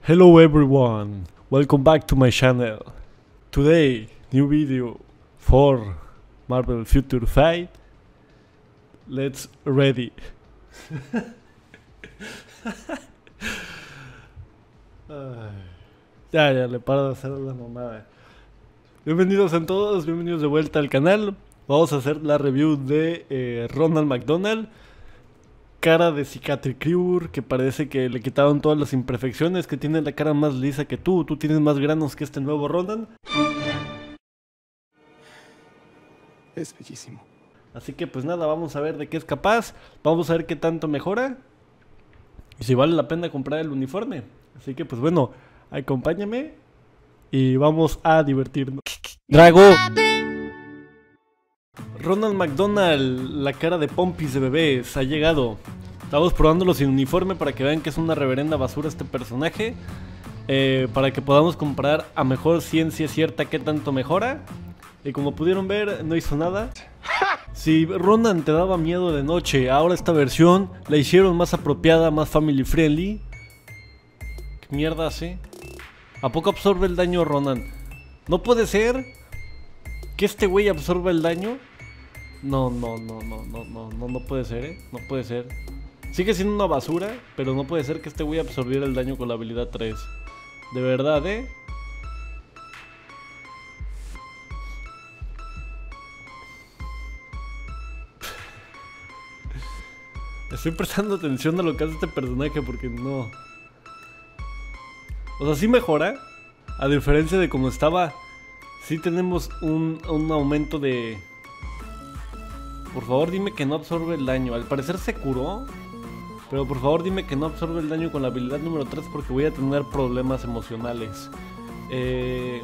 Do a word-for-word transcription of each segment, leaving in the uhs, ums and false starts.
Hello everyone, welcome back to my channel. Today, new video for Marvel Future Fight. Let's ready. Ya, ya, le paro de hacer la mamada. Bienvenidos a todos, bienvenidos de vuelta al canal. Vamos a hacer la review de eh, Ronald McDonald. Cara de cicatricure, que parece que le quitaron todas las imperfecciones, que tiene la cara más lisa que tú. Tú tienes más granos que este nuevo Ronald. Es bellísimo. Así que pues nada, vamos a ver de qué es capaz. Vamos a ver qué tanto mejora y si vale la pena comprar el uniforme. Así que pues bueno, acompáñame y vamos a divertirnos. Drago. Ronald McDonald, la cara de pompis de bebés, ha llegado. Estamos probándolo sin uniforme para que vean que es una reverenda basura este personaje. eh, Para que podamos comparar a mejor ciencia cierta qué tanto mejora. Y como pudieron ver, no hizo nada. Si Ronan te daba miedo de noche, ahora esta versión la hicieron más apropiada, más family friendly. ¿Qué mierda hace? ¿A poco absorbe el daño Ronan? No puede ser que este güey absorba el daño. No, no, no, no, no, no, no, no puede ser, eh. No puede ser. Sigue siendo una basura, pero no puede ser que este güey absorbiera el daño con la habilidad tres. De verdad, eh. Estoy prestando atención a lo que hace este personaje porque no. O sea, sí mejora. A diferencia de como estaba. Sí tenemos un, un aumento de... Por favor dime que no absorbe el daño. Al parecer se curó. Pero por favor dime que no absorbe el daño con la habilidad número tres, porque voy a tener problemas emocionales. Eh...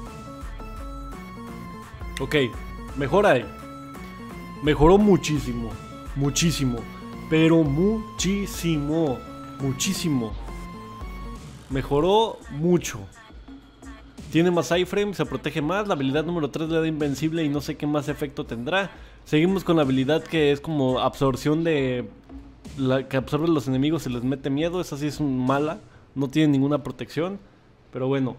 Ok, mejora ahí. Mejoró muchísimo. Muchísimo. Pero muchísimo. Muchísimo. Mejoró mucho. Tiene más iframe, se protege más. La habilidad número tres le da invencible y no sé qué más efecto tendrá. Seguimos con la habilidad que es como absorción de... La que absorbe a los enemigos y les mete miedo. Esa sí es un mala. No tiene ninguna protección. Pero bueno.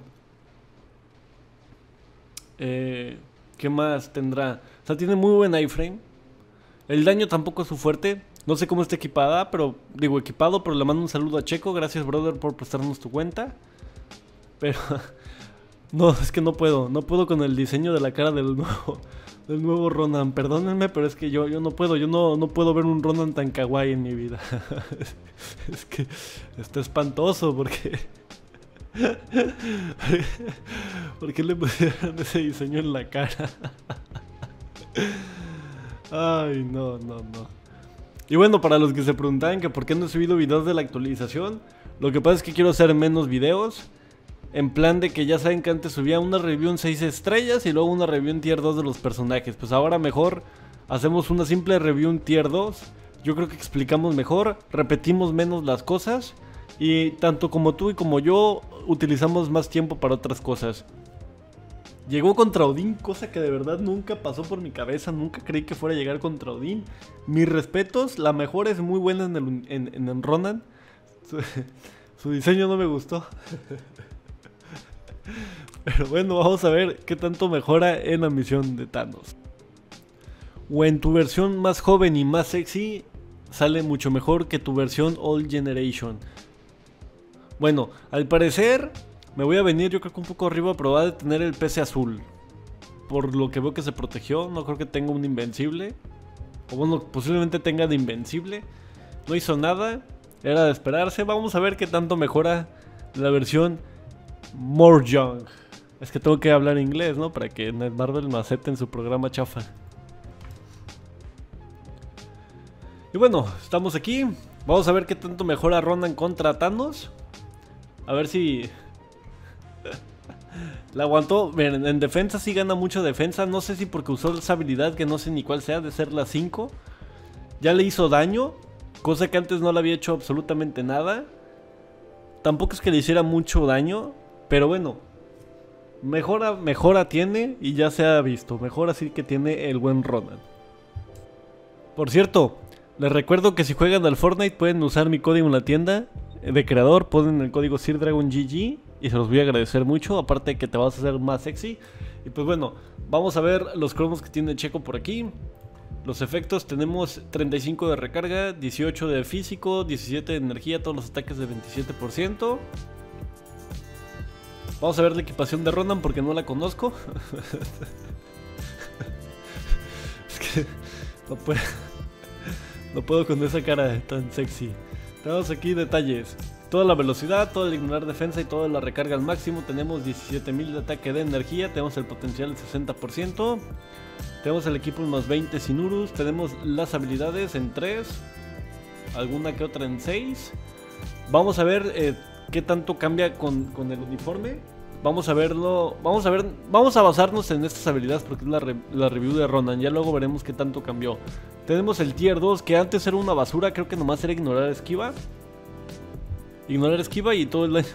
Eh, ¿Qué más tendrá? O sea, tiene muy buen iframe. El daño tampoco es su fuerte. No sé cómo está equipada, pero... Digo equipado, pero le mando un saludo a Checo. Gracias, brother, por prestarnos tu cuenta. Pero... No, es que no puedo, no puedo con el diseño de la cara del nuevo, del nuevo Ronan. Perdónenme, pero es que yo, yo no puedo, yo no, no puedo ver un Ronan tan kawaii en mi vida. es, es que está espantoso porque... ¿Por qué le pusieron ese diseño en la cara? Ay, no, no, no. Y bueno, para los que se preguntaban que por qué no he subido videos de la actualización, lo que pasa es que quiero hacer menos videos. En plan de que ya saben que antes subía una review en seis estrellas y luego una review en tier dos de los personajes. Pues ahora mejor hacemos una simple review en tier dos. Yo creo que explicamos mejor, repetimos menos las cosas. Y tanto como tú y como yo utilizamos más tiempo para otras cosas. Llegó contra Odín, cosa que de verdad nunca pasó por mi cabeza. Nunca creí que fuera a llegar contra Odín. Mis respetos, la mejor es muy buena en, el, en, en, en Ronan. Su, su diseño no me gustó. Pero bueno, vamos a ver qué tanto mejora en la misión de Thanos. O en tu versión más joven y más sexy sale mucho mejor que tu versión Old Generation. Bueno, al parecer me voy a venir yo creo que un poco arriba, pero va a tener el P C azul. Por lo que veo que se protegió, no creo que tenga un invencible. O bueno, posiblemente tenga de invencible. No hizo nada, era de esperarse. Vamos a ver qué tanto mejora la versión More Young. Es que tengo que hablar inglés, ¿no? Para que en Marvel me acepten su programa chafa. Y bueno, estamos aquí. Vamos a ver qué tanto mejora Ronan contra Thanos. A ver si... La aguantó. Miren, en defensa sí gana mucho defensa. No sé si porque usó esa habilidad que no sé ni cuál sea, de ser la cinco. Ya le hizo daño, cosa que antes no le había hecho absolutamente nada. Tampoco es que le hiciera mucho daño, pero bueno, mejora, mejora tiene y ya se ha visto. Mejora sí que tiene el buen Ronan. Por cierto, les recuerdo que si juegan al Fortnite pueden usar mi código en la tienda de creador, ponen el código SirDragonGG y se los voy a agradecer mucho, aparte de que te vas a hacer más sexy. Y pues bueno, vamos a ver los cromos que tiene Checo por aquí. Los efectos, tenemos treinta y cinco de recarga, dieciocho de físico, diecisiete de energía, todos los ataques de veintisiete por ciento. Vamos a ver la equipación de Ronan porque no la conozco. Es que no puedo, no puedo con esa cara tan sexy. Tenemos aquí detalles. Toda la velocidad, todo el ignorar defensa y toda la recarga al máximo. Tenemos diecisiete mil de ataque de energía. Tenemos el potencial del sesenta por ciento. Tenemos el equipo en más veinte sin Urus. Tenemos las habilidades en tres. Alguna que otra en seis. Vamos a ver eh, qué tanto cambia con, con el uniforme. Vamos a verlo. Vamos a ver. Vamos a basarnos en estas habilidades porque es la, re, la review de Ronan. Ya luego veremos qué tanto cambió. Tenemos el tier dos, que antes era una basura. Creo que nomás era ignorar esquiva. Ignorar esquiva y todo el daño.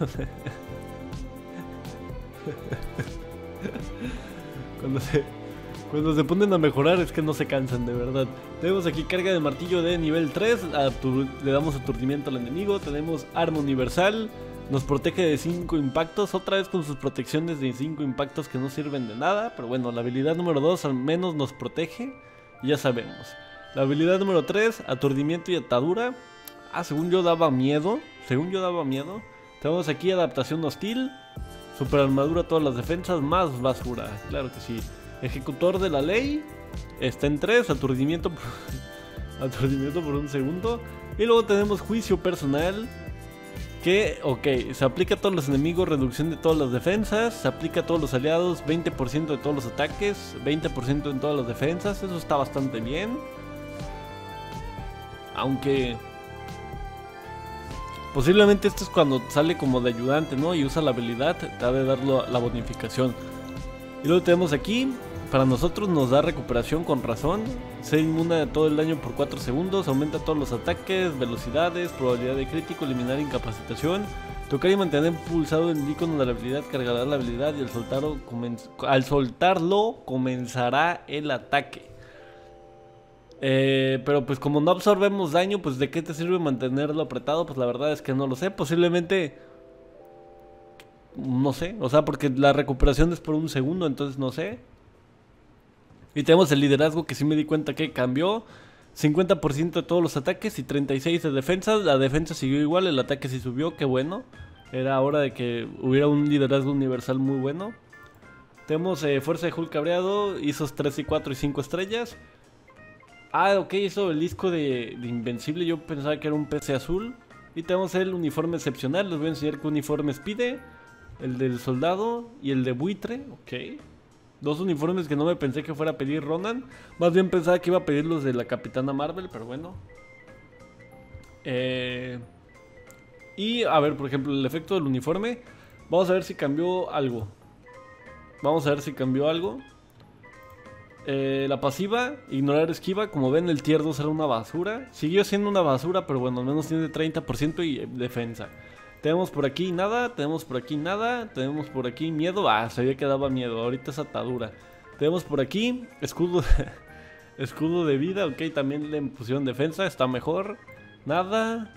Cuando se, cuando se ponen a mejorar es que no se cansan, de verdad. Tenemos aquí carga de martillo de nivel tres. Le damos aturdimiento al enemigo. Tenemos arma universal. Nos protege de cinco impactos. Otra vez con sus protecciones de cinco impactos que no sirven de nada. Pero bueno, la habilidad número dos al menos nos protege. Ya sabemos. La habilidad número tres, aturdimiento y atadura. Ah, según yo daba miedo. Según yo daba miedo. Tenemos aquí adaptación hostil. Super armadura a todas las defensas. Más basura. Claro que sí. Ejecutor de la ley. Está en tres. Aturdimiento por, aturdimiento por un segundo. Y luego tenemos juicio personal. Que, ok, se aplica a todos los enemigos. Reducción de todas las defensas. Se aplica a todos los aliados. veinte por ciento de todos los ataques. veinte por ciento en todas las defensas. Eso está bastante bien. Aunque posiblemente esto es cuando sale como de ayudante, ¿no? Y usa la habilidad, te ha de dar la bonificación. Y luego tenemos aquí, para nosotros nos da recuperación con razón. Ser inmune de todo el daño por cuatro segundos. Aumenta todos los ataques, velocidades, probabilidad de crítico, eliminar incapacitación. Tocar y mantener pulsado el icono de la habilidad, cargará la habilidad y al soltarlo, al soltarlo comenzará el ataque. Eh, pero pues como no absorbemos daño, pues ¿de qué te sirve mantenerlo apretado? Pues la verdad es que no lo sé. Posiblemente, no sé, o sea, porque la recuperación es por un segundo, entonces no sé. Y tenemos el liderazgo, que sí me di cuenta que cambió. cincuenta por ciento de todos los ataques y treinta y seis de defensa. La defensa siguió igual, el ataque sí subió, qué bueno. Era hora de que hubiera un liderazgo universal muy bueno. Tenemos eh, fuerza de Hulk cabreado, ISOs tres y cuatro y cinco estrellas. Ah, ok, hizo el disco de, de Invencible. Yo pensaba que era un P C azul. Y tenemos el uniforme excepcional. Les voy a enseñar qué uniformes pide. El del soldado y el de buitre. Ok. Dos uniformes que no me pensé que fuera a pedir Ronan. Más bien pensaba que iba a pedir los de la Capitana Marvel, pero bueno. Eh, y a ver, por ejemplo, el efecto del uniforme. Vamos a ver si cambió algo. Vamos a ver si cambió algo. Eh, la pasiva, ignorar esquiva. Como ven, el tier dos era una basura. Siguió siendo una basura, pero bueno, al menos tiene treinta por ciento y defensa. Tenemos por aquí nada, tenemos por aquí nada. Tenemos por aquí miedo. Ah, sabía que daba miedo, ahorita es atadura. Tenemos por aquí escudo escudo de vida, ok, también le pusieron defensa, está mejor. Nada.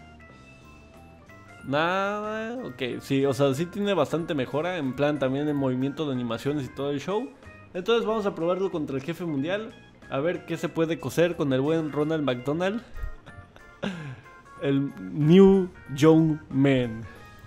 Nada, ok, sí, o sea, sí tiene bastante mejora. En plan también en movimiento de animaciones y todo el show. Entonces vamos a probarlo contra el jefe mundial. A ver qué se puede coser con el buen Ronald McDonald. El New Young Man.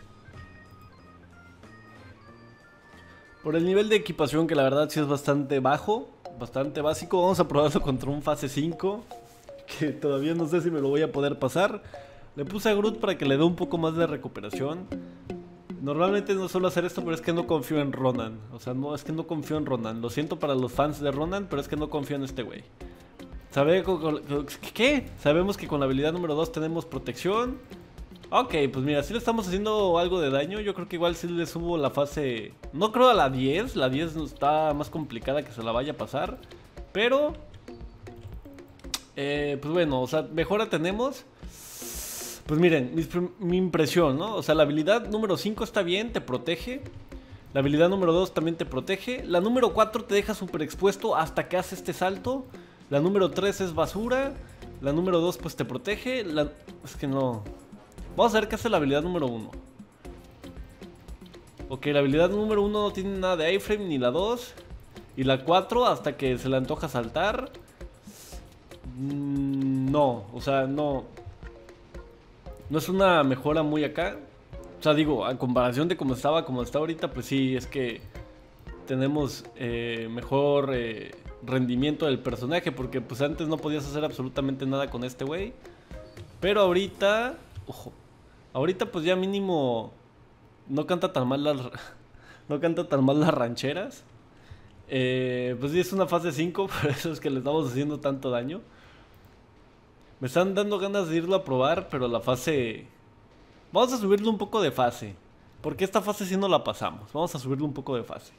Por el nivel de equipación, que la verdad sí es bastante bajo, bastante básico, vamos a probarlo contra un fase cinco, que todavía no sé si me lo voy a poder pasar. Le puse a Groot para que le dé un poco más de recuperación. Normalmente no suelo hacer esto, pero es que no confío en Ronan. O sea, no, es que no confío en Ronan. Lo siento para los fans de Ronan, pero es que no confío en este güey. ¿Sabe qué? Sabemos que con la habilidad número dos tenemos protección. Ok, pues mira, si le estamos haciendo algo de daño. Yo creo que igual si le subo la fase... No creo a la diez. La diez está más complicada que se la vaya a pasar. Pero... Eh, pues bueno, o sea, mejora tenemos... Pues miren, mi, mi impresión, ¿no? O sea, la habilidad número cinco está bien, te protege. La habilidad número dos también te protege. La número cuatro te deja súper expuesto hasta que hace este salto. La número tres es basura. La número dos pues te protege. La... Es que no... Vamos a ver qué hace la habilidad número uno. Ok, la habilidad número uno no tiene nada de iframe, ni la dos. Y la cuatro hasta que se le antoja saltar. Mm, no, o sea, no. No es una mejora muy acá. O sea, digo, a comparación de cómo estaba, como está ahorita, pues sí, es que tenemos eh, mejor eh, rendimiento del personaje. Porque pues antes no podías hacer absolutamente nada con este güey. Pero ahorita, ojo, ahorita pues ya mínimo no canta tan mal las, no canta tan mal las rancheras. Eh, pues sí, es una fase cinco, por eso es que le estamos haciendo tanto daño. Me están dando ganas de irlo a probar, pero la fase... Vamos a subirle un poco de fase, porque esta fase sí no la pasamos. Vamos a subirle un poco de fase.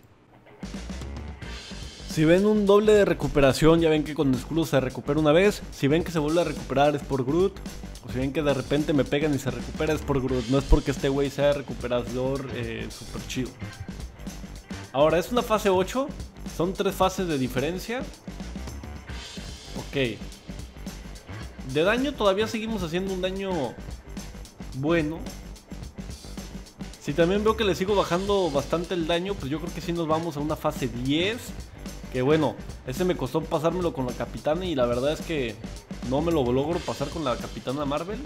Si ven un doble de recuperación, ya ven que con el escudo se recupera una vez. Si ven que se vuelve a recuperar es por Groot. O si ven que de repente me pegan y se recupera es por Groot. No es porque este güey sea recuperador eh, super chido. Ahora, es una fase ocho. Son tres fases de diferencia. Ok. De daño todavía seguimos haciendo un daño bueno. Si también veo que le sigo bajando bastante el daño, pues yo creo que sí nos vamos a una fase diez. Que bueno, ese me costó pasármelo con la Capitana y la verdad es que no me lo logro pasar con la Capitana Marvel.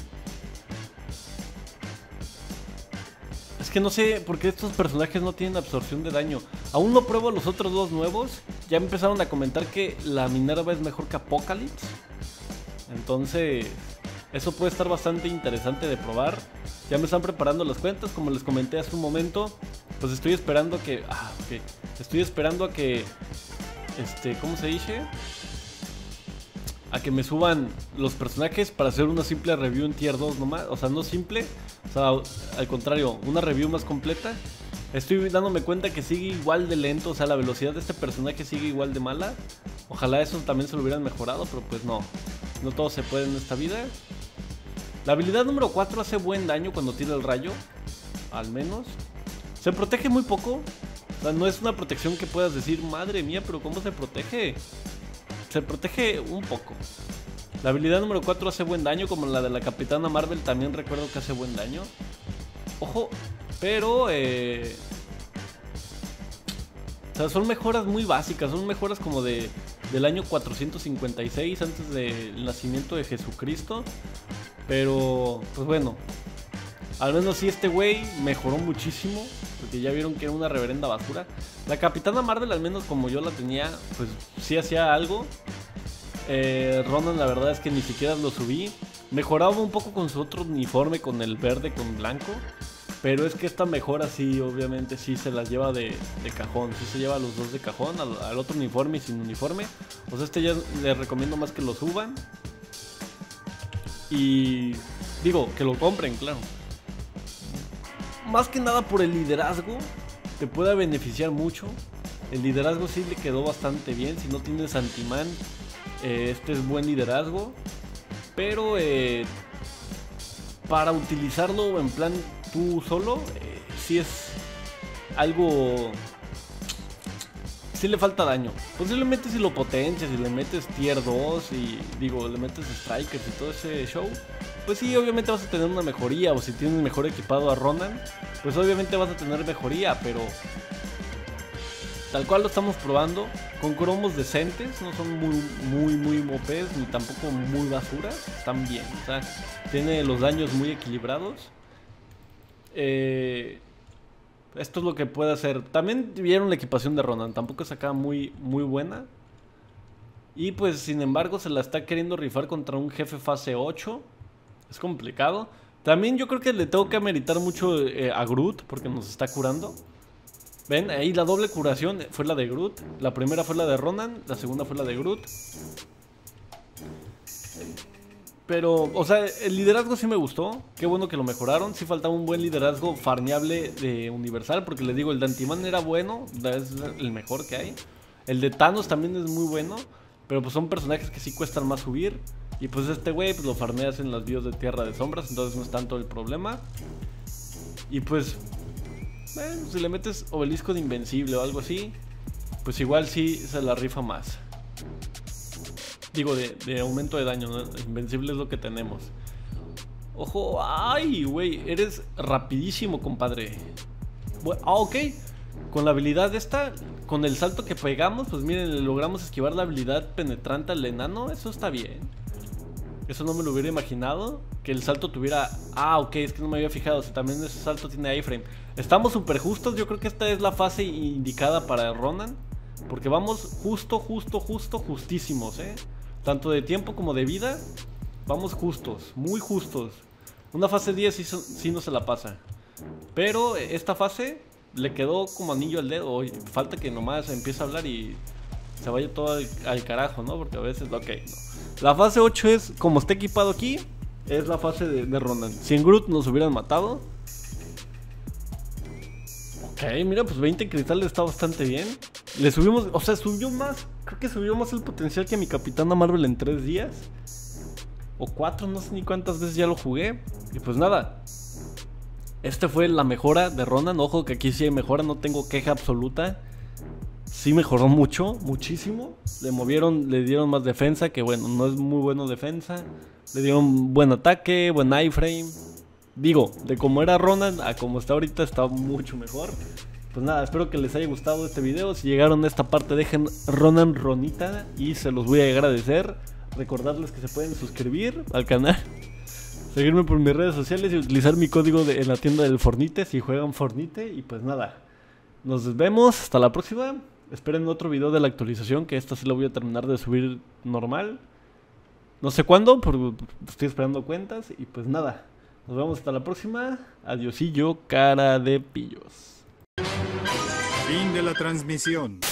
Es que no sé por qué estos personajes no tienen absorción de daño. Aún no pruebo los otros dos nuevos. Ya empezaron a comentar que la Minerva es mejor que Apocalypse. Entonces, eso puede estar bastante interesante de probar. Ya me están preparando las cuentas, como les comenté hace un momento. Pues estoy esperando a que... Ah, ok. Estoy esperando a que... Este, ¿cómo se dice? A que me suban los personajes para hacer una simple review en tier dos nomás. O sea, no simple. O sea, al contrario, una review más completa. Estoy dándome cuenta que sigue igual de lento. O sea, la velocidad de este personaje sigue igual de mala. Ojalá eso también se lo hubieran mejorado, pero pues no. No todo se puede en esta vida. La habilidad número cuatro hace buen daño cuando tira el rayo. Al menos. Se protege muy poco. O sea, no es una protección que puedas decir, madre mía, pero ¿cómo se protege? Se protege un poco. La habilidad número cuatro hace buen daño, como la de la Capitana Marvel también recuerdo que hace buen daño. Ojo, pero... Eh... O sea, son mejoras muy básicas, son mejoras como de del año cuatrocientos cincuenta y seis, antes del nacimiento de Jesucristo. Pero, pues bueno, al menos sí este güey mejoró muchísimo, porque ya vieron que era una reverenda basura. La Capitana Marvel, al menos como yo la tenía, pues sí hacía algo. eh, Ronan la verdad es que ni siquiera lo subí. Mejoraba un poco con su otro uniforme, con el verde con blanco. Pero es que esta mejora sí, obviamente sí se las lleva de, de cajón. Sí se lleva a los dos de cajón, al, al otro uniforme y sin uniforme. O sea, este ya les recomiendo más que lo suban. Y digo, que lo compren, claro. Más que nada por el liderazgo, te puede beneficiar mucho. El liderazgo sí le quedó bastante bien. Si no tienes anti-man, eh, este es buen liderazgo. Pero eh, para utilizarlo en plan tú solo, eh, sí es algo... Sí le falta daño. Posiblemente si lo potencias, si le metes tier dos y digo, le metes strikers y todo ese show, pues sí, obviamente vas a tener una mejoría. O si tienes mejor equipado a Ronan, pues obviamente vas a tener mejoría. Pero tal cual lo estamos probando, con cromos decentes. No son muy, muy, muy mopes, ni tampoco muy basura. Están bien, o sea, tiene los daños muy equilibrados. Eh... Esto es lo que puede hacer. También vieron la equipación de Ronan. Tampoco es acá muy, muy buena. Y pues sin embargo se la está queriendo rifar contra un jefe fase ocho. Es complicado. También yo creo que le tengo que ameritar mucho eh, a Groot, porque nos está curando. Ven, ahí la doble curación fue la de Groot. La primera fue la de Ronan, la segunda fue la de Groot. Pero, o sea, el liderazgo sí me gustó. Qué bueno que lo mejoraron. Sí faltaba un buen liderazgo farmeable de Universal, porque les digo, el de Antiman era bueno, es el mejor que hay. El de Thanos también es muy bueno, pero pues son personajes que sí cuestan más subir. Y pues este güey pues lo farmeas en las bios de Tierra de Sombras, entonces no es tanto el problema. Y pues, bueno, si le metes Obelisco de Invencible o algo así, pues igual sí se la rifa más. Digo, de, de aumento de daño, ¿no? Invencible es lo que tenemos. Ojo, ay, güey, eres rapidísimo, compadre. Bueno, ah, ok. Con la habilidad esta, con el salto que pegamos, pues miren, le logramos esquivar la habilidad penetrante al enano. Eso está bien. Eso no me lo hubiera imaginado. Que el salto tuviera... Ah, ok, es que no me había fijado. O sea, también ese salto tiene iframe. Estamos súper justos. Yo creo que esta es la fase indicada para Ronan. Porque vamos justo, justo, justo, justísimos, ¿eh? Tanto de tiempo como de vida. Vamos justos, muy justos. Una fase diez sí, sí no se la pasa. Pero esta fase le quedó como anillo al dedo. Oye, falta que nomás empiece a hablar y se vaya todo al, al carajo, ¿no? Porque a veces, ok, no. La fase ocho es, como está equipado aquí, es la fase de, de Ronan. Si en Groot nos hubieran matado. Ok, mira, pues veinte cristales está bastante bien. Le subimos, o sea, subió más. Creo que subió más el potencial que mi Capitana Marvel en tres días. O cuatro, no sé ni cuántas veces ya lo jugué. Y pues nada. Esta fue la mejora de Ronan. Ojo que aquí sí hay mejora, no tengo queja absoluta. Sí mejoró mucho, muchísimo. Le movieron, le dieron más defensa, que bueno, no es muy bueno defensa. Le dieron buen ataque, buen iframe. Digo, de como era Ronan a como está ahorita está mucho mejor. Pues nada, espero que les haya gustado este video. Si llegaron a esta parte, dejen Ronan Ronita y se los voy a agradecer. Recordarles que se pueden suscribir al canal, seguirme por mis redes sociales y utilizar mi código de, en la tienda del Fornite si juegan Fornite. Y pues nada, nos vemos, hasta la próxima. Esperen otro video de la actualización, que esta sí lo voy a terminar de subir normal. No sé cuándo, porque estoy esperando cuentas. Y pues nada, nos vemos hasta la próxima. Adiosillo, cara de pillos. Fin de la transmisión.